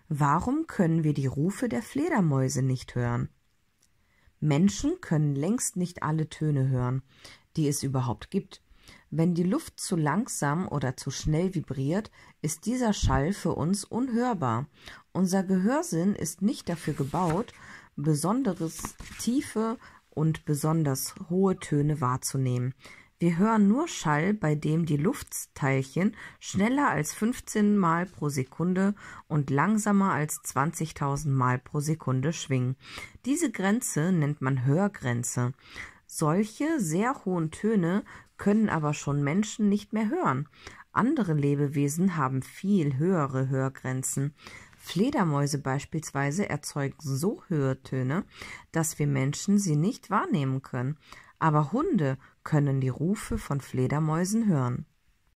Warum können wir die Rufe der Fledermäuse nicht hören? Menschen können längst nicht alle Töne hören, die es überhaupt gibt. Wenn die Luft zu langsam oder zu schnell vibriert, ist dieser Schall für uns unhörbar. Unser Gehörsinn ist nicht dafür gebaut, besonders tiefe und besonders hohe Töne wahrzunehmen. Wir hören nur Schall, bei dem die Luftteilchen schneller als 15 Mal pro Sekunde und langsamer als 20.000 Mal pro Sekunde schwingen. Diese Grenze nennt man Hörgrenze. Solche sehr hohen Töne können aber schon Menschen nicht mehr hören. Andere Lebewesen haben viel höhere Hörgrenzen. Fledermäuse beispielsweise erzeugen so hohe Töne, dass wir Menschen sie nicht wahrnehmen können. Aber Hunde können die Rufe von Fledermäusen hören.